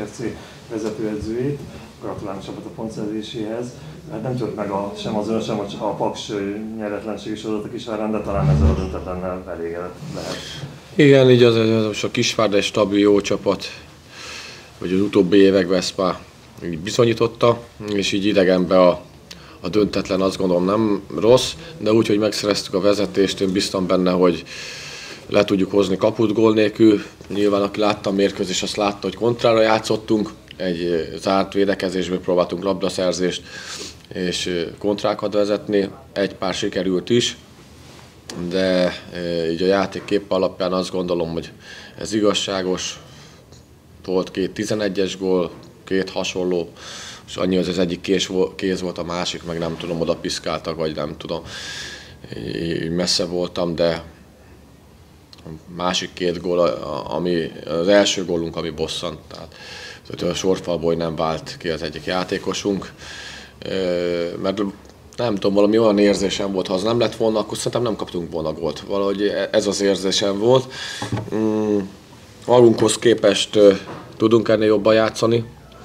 FC vezetőedzőjét, gratulálunk csapat a pontszerzéséhez. Hát nem tört meg sem az ön, sem a Paks nyeretlenségi sorozatok is árán, de talán ezzel a döntetlennel elégedett lehet. Igen, így az a Kisvárda egy stabil, jó csapat, hogy az utóbbi években ezt már így bizonyította, és így idegenben a döntetlen azt gondolom nem rossz, de úgy, hogy megszereztük a vezetést, én biztos benne, hogy le tudjuk hozni kaput gól nélkül. Nyilván aki látta a mérkőzést, azt látta, hogy kontrára játszottunk, egy zárt védekezésből próbáltunk labdaszerzést és kontrákat vezetni, egy pár sikerült is, de így a játékkép alapján azt gondolom, hogy ez igazságos. Volt 2 11-es gól, 2 hasonló, és annyi, hogy az egyik kéz volt, a másik, meg nem tudom, oda piszkáltak, vagy nem tudom. Így messze voltam, de a másik 2 gól, ami az első gólunk, ami bosszant. Tehát a sorfalból nem vált ki az egyik játékosunk, mert nem tudom, valami olyan érzésem volt, ha az nem lett volna, akkor szerintem nem kaptunk volna gólt. Valahogy ez az érzésem volt. Magunkhoz képest tudunk ennél jobban játszani.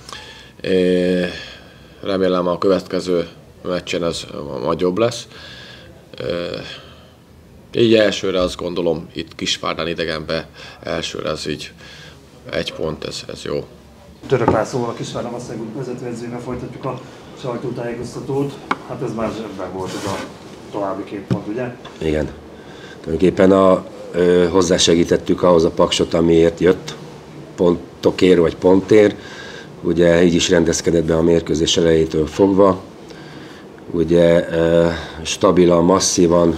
Remélem a következő meccsen ez majd jobb lesz. Így elsőre azt gondolom, itt Kisvárdán idegenben elsőre ez így 1 pont, ez jó. Török Lászlóval, a Kisvárda Masszegút vezetőedzőjével folytatjuk a sajtótájékoztatót. Hát ez már zsebben volt ez a további 2 pont, ugye? Igen. Tulajdonképpen hozzásegítettük ahhoz a Paksot, amiért jött, pontokért vagy pontért. Ugye így is rendezkedett be a mérkőzés elejétől fogva. Ugye stabilan, masszívan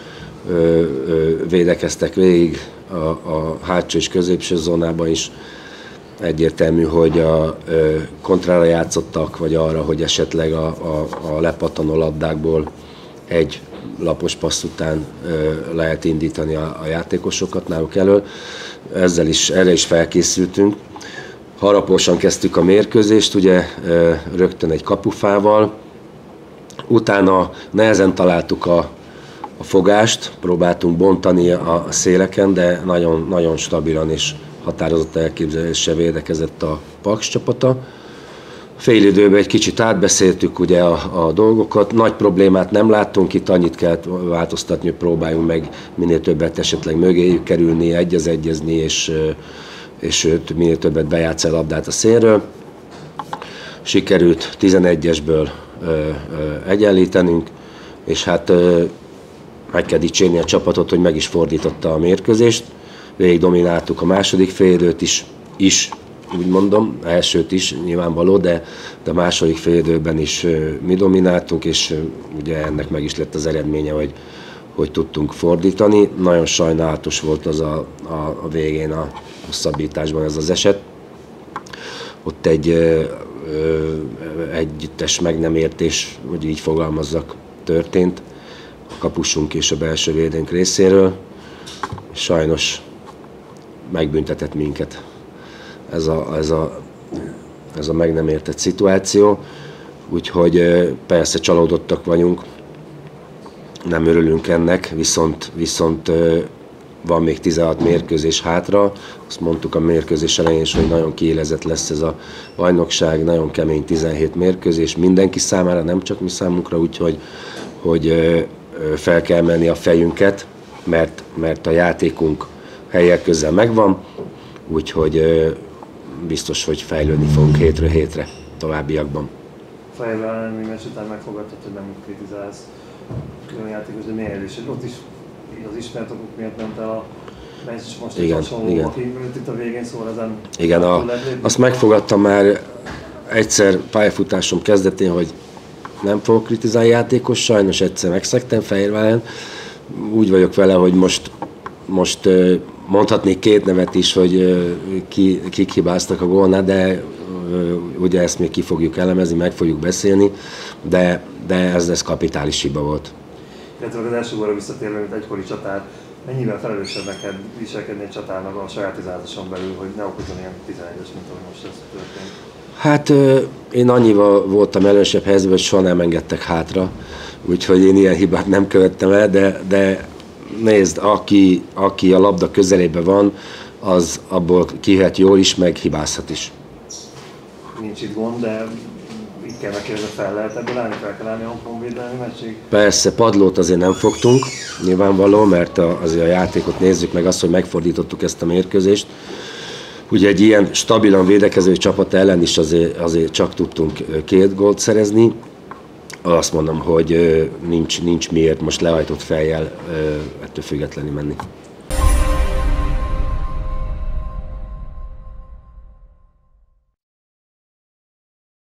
védekeztek végig a hátsó és középső zónában is. Egyértelmű, hogy a kontrára játszottak, vagy arra, hogy esetleg a lepattanó labdákból egy lapos passz után lehet indítani a játékosokat náluk elől. Erre is felkészültünk. Haraposan kezdtük a mérkőzést, ugye rögtön egy kapufával. Utána nehezen találtuk a fogást, próbáltunk bontani a széleken, de nagyon, nagyon stabilan és határozott elképzeléssel védekezett a Paks csapata. Félidőben egy kicsit átbeszéltük ugye a dolgokat, nagy problémát nem láttunk, itt annyit kell változtatni, hogy próbáljunk meg minél többet esetleg mögéjük kerülni, egyezni, és őt minél többet bejátszani a labdát a szélről. Sikerült 11-esből egyenlítenünk, és hát meg kell dicsérni a csapatot, hogy meg is fordította a mérkőzést. Végig domináltuk a második félidőt is, úgy mondom, elsőt is nyilvánvaló, de a második félidőben is mi domináltunk, és ugye ennek meg is lett az eredménye, hogy tudtunk fordítani. Nagyon sajnálatos volt az a végén a hosszabbításban ez az eset. Ott egy együttes meg nem értés, hogy így fogalmazzak, történt a kapusunk és a belső védőnk részéről. Sajnos megbüntetett minket ez a meg nem értett szituáció, úgyhogy persze csalódottak vagyunk, nem örülünk ennek, viszont van még 16 mérkőzés hátra. Azt mondtuk a mérkőzés elején is, hogy nagyon kiélezett lesz ez a bajnokság, nagyon kemény 17 mérkőzés mindenki számára, nem csak mi számunkra, úgyhogy fel kell emelni a fejünket, mert a játékunk helyek közel megvan, úgyhogy biztos, hogy fejlődni fogunk hétről hétre továbbiakban. Fejlődni elleni meccs után megfogadtad, hogy nem kritizálsz külön játékos, de miért is? Ott is az ismert okok miatt ment el a meccs, most is hasonló, aki ült itt a végén, szóval ezen... Igen, azt megfogadtam már egyszer pályafutásom kezdetén, hogy nem fogok kritizálni játékos, sajnos egyszer megszegtem Fehérváron. Úgy vagyok vele, hogy most mondhatnék 2 nevet is, hogy kik hibáztak a gólnál, de ugye ezt még ki fogjuk elemezni, meg fogjuk beszélni, de ez kapitális hiba volt. Illetve az első gólra visszatérve, mint egykori csatár, mennyivel felelősebbnek kell viselkedni egy csatárnak a saját izázáson belül, hogy ne okozzon ilyen 11-es, mint ahogy most ez történt? Hát én annyival voltam elősebb helyzetben, hogy soha nem engedtek hátra, úgyhogy én ilyen hibát nem követtem el, de nézd, aki a labda közelében van, az abból kihet jól is, meg hibázhat is. nincs itt gond, de itt kell megkérdezni, fel lehet ebből állni, fel kell állni a honvédelmi meccsig? Persze, padlót azért nem fogtunk, nyilvánvaló, mert azért a játékot nézzük meg azt, hogy megfordítottuk ezt a mérkőzést. Ugye egy ilyen stabilan védekező csapat ellen is azért csak tudtunk 2 gólt szerezni. Azt mondom, hogy nincs miért most lehajtott fejjel ettől függetlenül menni.